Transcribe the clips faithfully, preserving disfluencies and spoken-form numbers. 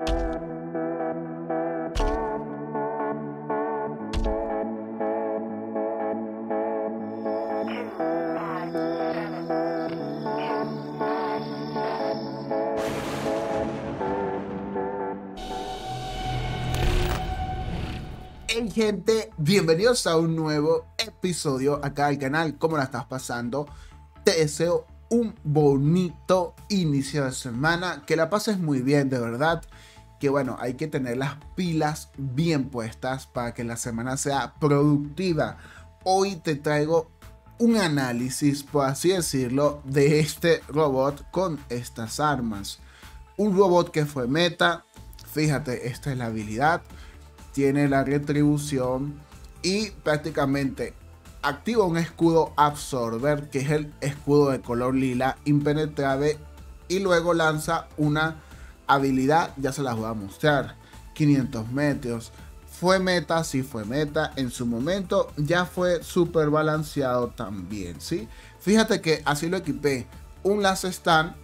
Hey gente, bienvenidos a un nuevo episodio acá al canal. ¿Cómo la estás pasando? Te deseo un bonito inicio de semana, que la pases muy bien, de verdad. Que bueno, hay que tener las pilas bien puestas para que la semana sea productiva. Hoy te traigo un análisis, por así decirlo, de este robot con estas armas. Un robot que fue meta. Fíjate, esta es la habilidad. Tiene la retribución y prácticamente activa un escudo absorber, que es el escudo de color lila impenetrable, y luego lanza una habilidad, ya se las voy a mostrar. Quinientos metros. Fue meta, sí fue meta en su momento, ya fue súper balanceado también, ¿sí? Fíjate que así lo equipé: un Last Stand,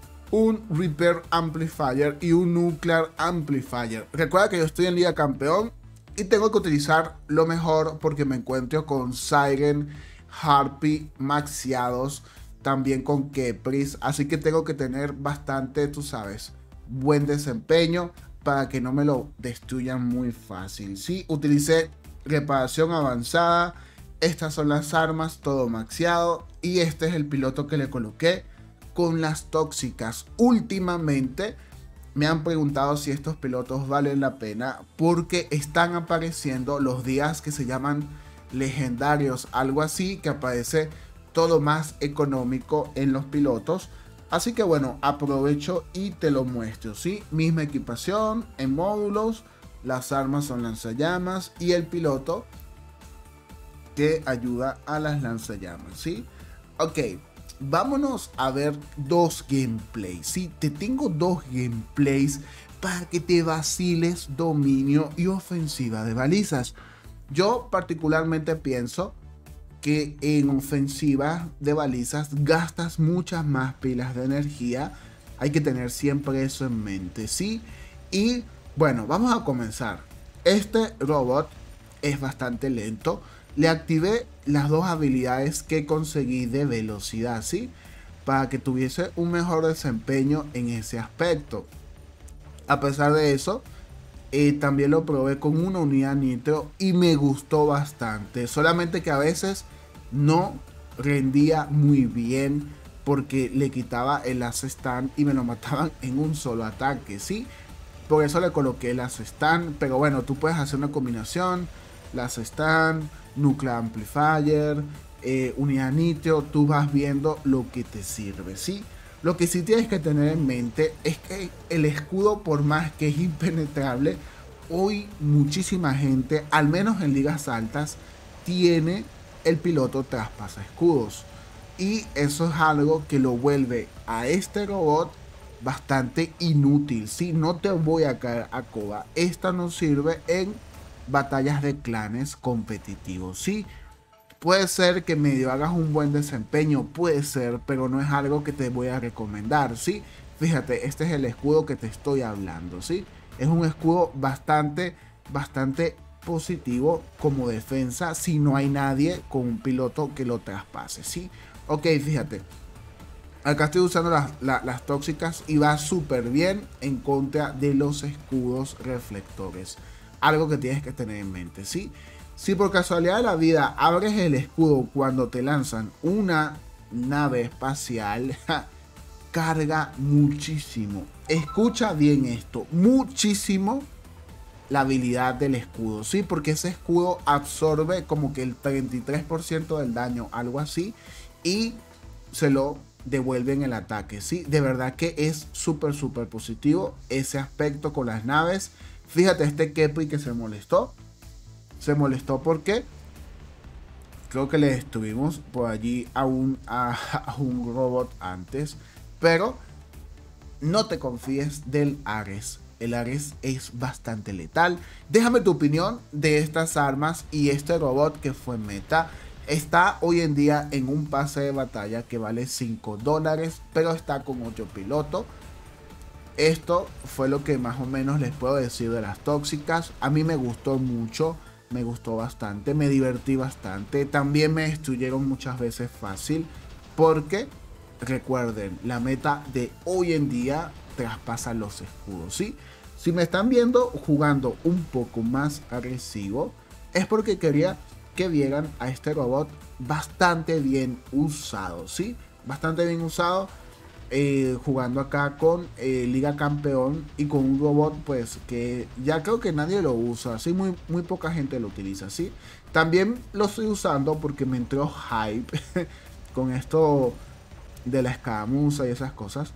un Repair Amplifier y un Nuclear Amplifier. Recuerda que yo estoy en Liga Campeón y tengo que utilizar lo mejor porque me encuentro con Siren, Harpy maxiados, también con Kepris, así que tengo que tener bastante, tú sabes, buen desempeño para que no me lo destruyan muy fácil. Sí, utilicé reparación avanzada, estas son las armas, todo maxiado, y este es el piloto que le coloqué con las tóxicas. Últimamente me han preguntado si estos pilotos valen la pena porque están apareciendo los días que se llaman legendarios, algo así, que aparece todo más económico en los pilotos. Así que bueno, aprovecho y te lo muestro, ¿sí? Misma equipación en módulos, las armas son lanzallamas y el piloto que ayuda a las lanzallamas, ¿sí? Ok. Vámonos a ver dos gameplays. Sí, te tengo dos gameplays para que te vaciles dominio y ofensiva de balizas. Yo particularmente pienso que en ofensiva de balizas gastas muchas más pilas de energía. Hay que tener siempre eso en mente, ¿sí? Y bueno, vamos a comenzar. Este robot es bastante lento. Le activé las dos habilidades que conseguí de velocidad, ¿sí? Para que tuviese un mejor desempeño en ese aspecto. A pesar de eso, eh, también lo probé con una unidad nitro y me gustó bastante. Solamente que a veces no rendía muy bien porque le quitaba el Last Stand y me lo mataban en un solo ataque, ¿sí? Por eso le coloqué el Last Stand. Pero bueno, tú puedes hacer una combinación: Last Stand, Nuclear Amplifier, eh, unidad nitro. Tú vas viendo lo que te sirve, ¿sí? Lo que sí tienes que tener en mente es que el escudo, por más que es impenetrable, hoy muchísima gente, al menos en ligas altas, tiene el piloto traspasa escudos. Y eso es algo que lo vuelve a este robot bastante inútil, ¿sí? No te voy a caer a coba. Esta nos sirve en batallas de clanes competitivos, sí. Puede ser que medio hagas un buen desempeño, puede ser, pero no es algo que te voy a recomendar, sí. Fíjate, este es el escudo que te estoy hablando, sí. Es un escudo bastante, bastante positivo como defensa si no hay nadie con un piloto que lo traspase, sí. Ok, fíjate. Acá estoy usando las, las, las tóxicas y va súper bien en contra de los escudos reflectores. Algo que tienes que tener en mente, ¿sí? Si por casualidad de la vida abres el escudo cuando te lanzan una nave espacial, ja, carga muchísimo. Escucha bien esto, muchísimo la habilidad del escudo, ¿sí? Porque ese escudo absorbe como que el treinta y tres por ciento del daño, algo así, y se lo devuelve en el ataque, ¿sí? De verdad que es súper, súper positivo ese aspecto con las naves. Fíjate, este Kepri que se molestó. Se molestó porque creo que le destruimos por allí a un, a, a un robot antes. Pero no te confíes del Ares. El Ares es bastante letal. Déjame tu opinión de estas armas y este robot que fue meta. Está hoy en día en un pase de batalla que vale cinco dólares, pero está con ocho pilotos. esto fue lo que más o menos les puedo decir de las tóxicas. A mí me gustó mucho, me gustó bastante, me divertí bastante. También me destruyeron muchas veces fácil, porque recuerden, la meta de hoy en día traspasa los escudos, ¿sí? Si me están viendo jugando un poco más agresivo, es porque quería que vieran a este robot bastante bien usado, ¿sí? Bastante bien usado, eh, jugando acá con eh, Liga Campeón y con un robot pues que ya creo que nadie lo usa, ¿sí? Muy, muy poca gente lo utiliza, ¿sí? También lo estoy usando porque me entró hype con esto de la escaramuza y esas cosas.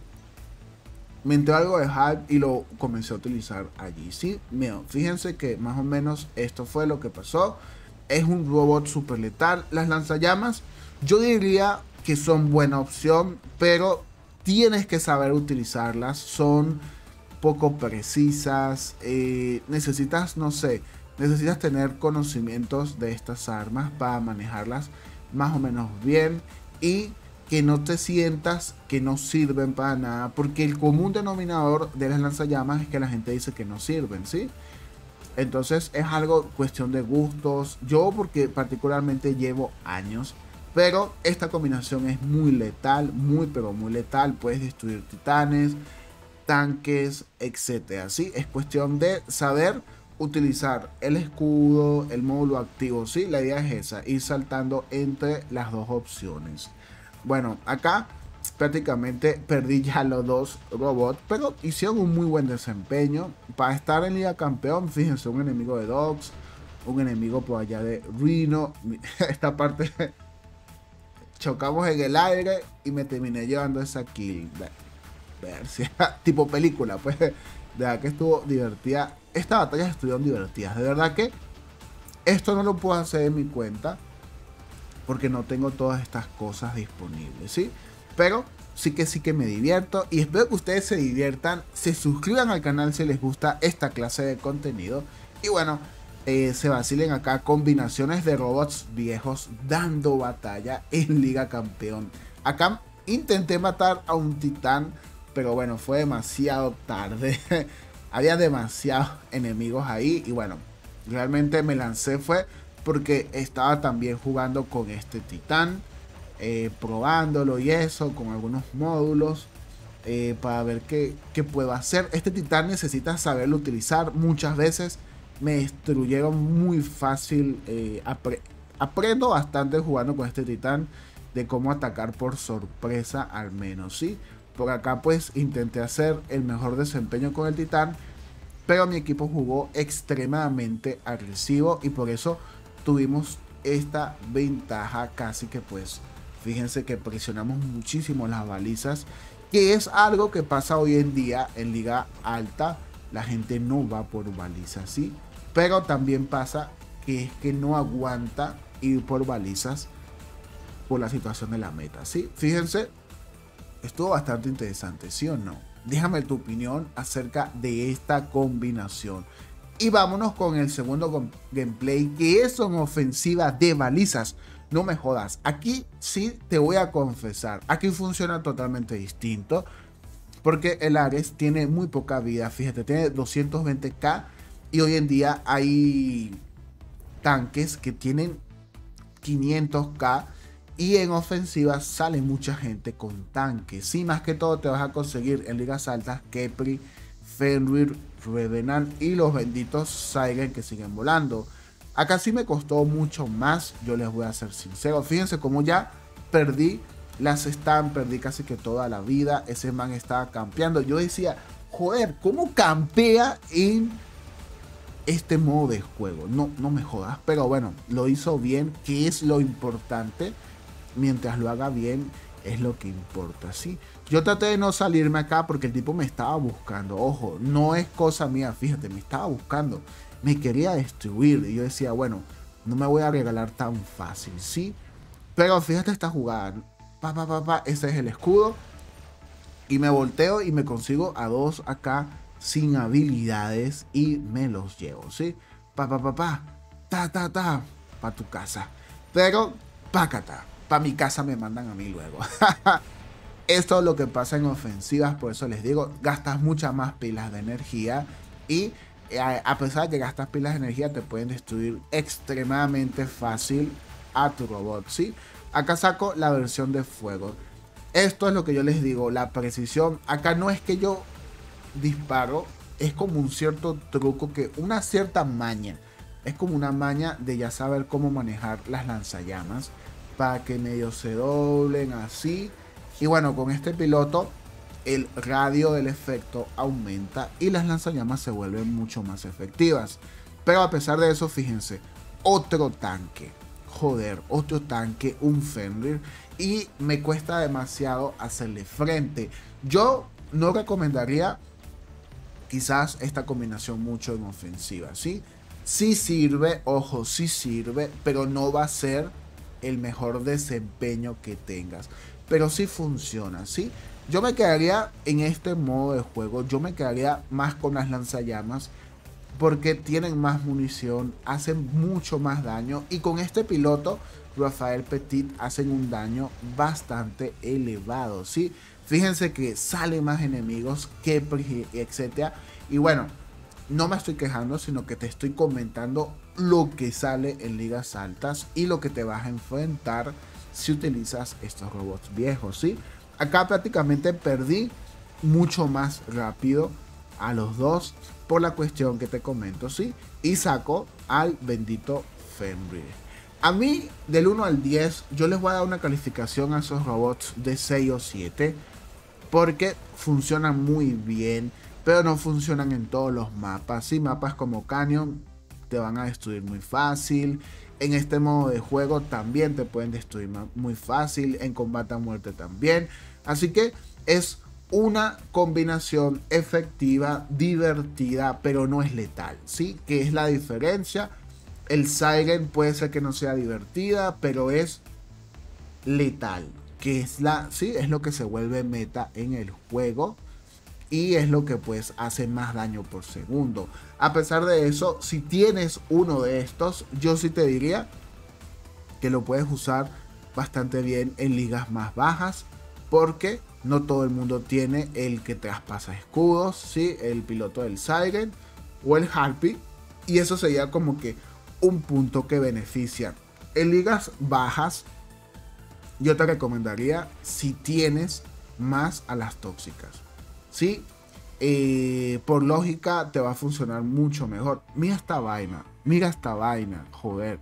Me entró algo de hype y lo comencé a utilizar allí, ¿sí? Mira, fíjense que más o menos esto fue lo que pasó. Es un robot super letal. Las lanzallamas, yo diría que son buena opción, pero tienes que saber utilizarlas. Son poco precisas. Eh, necesitas, no sé, necesitas tener conocimientos de estas armas para manejarlas más o menos bien. Y que no te sientas que no sirven para nada, porque el común denominador de las lanzallamas es que la gente dice que no sirven, ¿sí? Entonces es algo cuestión de gustos. Yo porque particularmente llevo años, pero esta combinación es muy letal, muy pero muy letal. Puedes destruir titanes, tanques, etcétera, ¿sí? Es cuestión de saber utilizar el escudo, el módulo activo, ¿sí? La idea es esa, ir saltando entre las dos opciones. Bueno, acá prácticamente perdí ya los dos robots, pero hicieron un muy buen desempeño. Para estar en Liga Campeón, fíjense, un enemigo de Dogs, un enemigo por allá de Rhino. Esta parte chocamos en el aire y me terminé llevando esa kill. Ver si tipo película, pues de verdad que estuvo divertida. Estas batallas estuvieron divertidas, de verdad que esto no lo puedo hacer en mi cuenta porque no tengo todas estas cosas disponibles, ¿sí? Pero sí que sí que me divierto y espero que ustedes se diviertan, se suscriban al canal si les gusta esta clase de contenido y bueno, eh, se vacilen acá combinaciones de robots viejos dando batalla en Liga Campeón. Acá intenté matar a un titán, pero bueno, fue demasiado tarde. Había demasiados enemigos ahí y bueno, realmente me lancé fue porque estaba también jugando con este titán, eh, probándolo y eso, con algunos módulos, eh, para ver qué, qué puedo hacer. Este titán necesita saberlo utilizar. Muchas veces me destruyeron muy fácil. Eh, apre aprendo bastante jugando con este titán de cómo atacar por sorpresa al menos, ¿sí? Por acá pues intenté hacer el mejor desempeño con el titán, pero mi equipo jugó extremadamente agresivo y por eso tuvimos esta ventaja. Casi que pues fíjense que presionamos muchísimo las balizas, que es algo que pasa hoy en día en liga alta. La gente no va por balizas, sí, pero también pasa que es que no aguanta ir por balizas por la situación de la meta, sí. Fíjense, estuvo bastante interesante, ¿sí o no? Déjame tu opinión acerca de esta combinación. Y vámonos con el segundo gameplay, que es una ofensiva de balizas. No me jodas, aquí sí te voy a confesar, aquí funciona totalmente distinto, porque el Ares tiene muy poca vida. Fíjate, tiene doscientos veinte K y hoy en día hay tanques que tienen quinientos K y en ofensiva sale mucha gente con tanques. Sí, más que todo te vas a conseguir en ligas altas Khepri, Fenrir, Revenant y los benditos Siren que siguen volando. Acá sí me costó mucho más, yo les voy a ser sincero. Fíjense cómo ya perdí las stun, perdí casi que toda la vida. Ese man estaba campeando. Yo decía, joder, ¿cómo campea en este modo de juego? No, no me jodas, pero bueno, lo hizo bien, que es lo importante. Mientras lo haga bien es lo que importa, ¿sí? Yo traté de no salirme acá porque el tipo me estaba buscando. Ojo, no es cosa mía, fíjate, me estaba buscando. Me quería destruir y yo decía, bueno, no me voy a regalar tan fácil, ¿sí? Pero fíjate esta jugada. Pa, pa, pa, pa, ese es el escudo. Y me volteo y me consigo a dos acá sin habilidades y me los llevo, ¿sí? Pa, pa, pa, pa. Ta, ta, ta. Pa tu casa. Pero, pácata. Pa mi casa me mandan a mí luego. Esto es lo que pasa en ofensivas, por eso les digo, gastas muchas más pilas de energía y a, a pesar de que gastas pilas de energía te pueden destruir extremadamente fácil a tu robot, ¿sí? Acá saco la versión de fuego. Esto es lo que yo les digo, la precisión. Acá no es que yo disparo, es como un cierto truco, que una cierta maña. Es como una maña de ya saber cómo manejar las lanzallamas para que medio se doblen así. Y bueno, con este piloto el radio del efecto aumenta y las lanzallamas se vuelven mucho más efectivas. Pero a pesar de eso, fíjense, otro tanque. Joder, otro tanque, un Fenrir. Y me cuesta demasiado hacerle frente. Yo no recomendaría quizás esta combinación mucho en ofensiva, ¿sí? Sí sirve, ojo, sí sirve, pero no va a ser el mejor desempeño que tengas. Pero sí funciona, ¿sí? Yo me quedaría en este modo de juego, yo me quedaría más con las lanzallamas porque tienen más munición, hacen mucho más daño y con este piloto, Rafael Petit, hacen un daño bastante elevado, ¿sí? Fíjense que salen más enemigos, que etcétera. Y bueno, no me estoy quejando, sino que te estoy comentando lo que sale en ligas altas y lo que te vas a enfrentar si utilizas estos robots viejos, ¿sí? Acá prácticamente perdí mucho más rápido a los dos por la cuestión que te comento, ¿sí? Y saco al bendito Fenrir. A mí, del uno al diez, yo les voy a dar una calificación a esos robots de seis o siete porque funcionan muy bien, pero no funcionan en todos los mapas, ¿sí? Mapas como Canyon te van a destruir muy fácil. En este modo de juego también te pueden destruir muy fácil. En combate a muerte también. Así que es una combinación efectiva, divertida, pero no es letal, ¿sí? Que es la diferencia. El Siren puede ser que no sea divertida, pero es letal. Que es la, sí, es lo que se vuelve meta en el juego. Y es lo que pues hace más daño por segundo. A pesar de eso, si tienes uno de estos, yo sí te diría que lo puedes usar bastante bien en ligas más bajas, porque no todo el mundo tiene el que traspasa escudos, ¿sí? El piloto del Siren o el Harpy, y eso sería como que un punto que beneficia. En ligas bajas, yo te recomendaría si tienes más a las tóxicas. Sí, eh, por lógica te va a funcionar mucho mejor. Mira esta vaina, mira esta vaina, joder.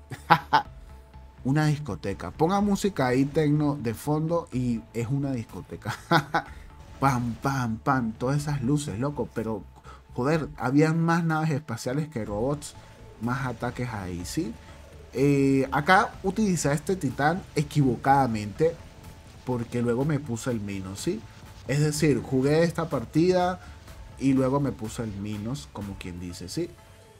Una discoteca. Ponga música ahí tecno de fondo y es una discoteca. Pam, pam, pam, todas esas luces, loco. Pero, joder, habían más naves espaciales que robots, más ataques ahí, ¿sí? Eh, acá utilicé este titán equivocadamente porque luego me puse el Minos, ¿sí? Es decir, jugué esta partida y luego me puse el Minos, como quien dice, ¿sí?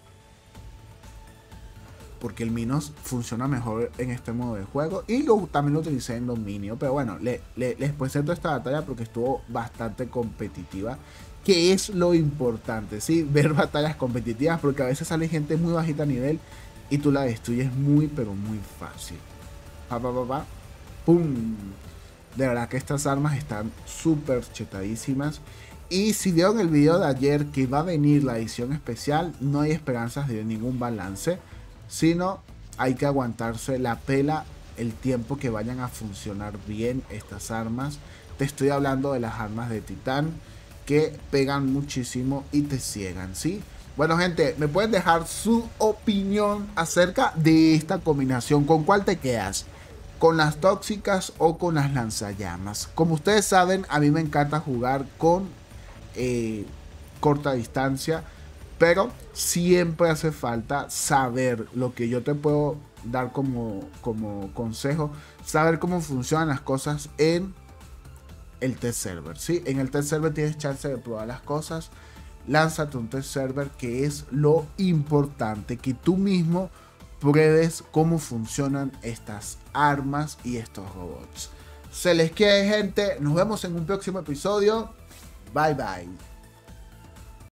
Porque el Minos funciona mejor en este modo de juego. Y lo, también lo utilicé en dominio. Pero bueno, le, le, les presento esta batalla porque estuvo bastante competitiva. Que es lo importante, ¿sí? Ver batallas competitivas, porque a veces sale gente muy bajita a nivel y tú la destruyes muy, pero muy fácil. Pa, pa, pa, pa. ¡Pum! De verdad que estas armas están súper chetadísimas. Y si vieron el video de ayer que va a venir la edición especial, no hay esperanzas de ningún balance, sino hay que aguantarse la pela el tiempo que vayan a funcionar bien estas armas. Te estoy hablando de las armas de titán que pegan muchísimo y te ciegan, ¿sí? Bueno, gente, me pueden dejar su opinión acerca de esta combinación. ¿Con cuál te quedas? ¿Con las tóxicas o con las lanzallamas? Como ustedes saben, a mí me encanta jugar con eh, corta distancia, pero siempre hace falta saber lo que yo te puedo dar como, como consejo, saber cómo funcionan las cosas en el test server, ¿sí? En el test server tienes chance de probar las cosas. Lánzate un test server, que es lo importante, que tú mismo pruebes cómo funcionan estas armas y estos robots. Se les quiere, gente. Nos vemos en un próximo episodio. Bye bye.